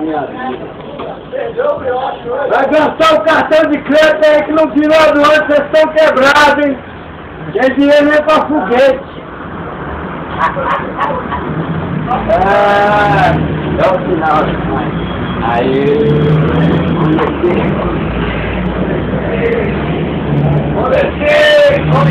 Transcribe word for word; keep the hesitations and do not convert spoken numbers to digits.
minha vida. Vai gastar o cartão de crédito aí que no final do ano vocês estão quebrados, hein? Tem dinheiro nem pra foguete. Ah, é o final. Aí. Vamos descer!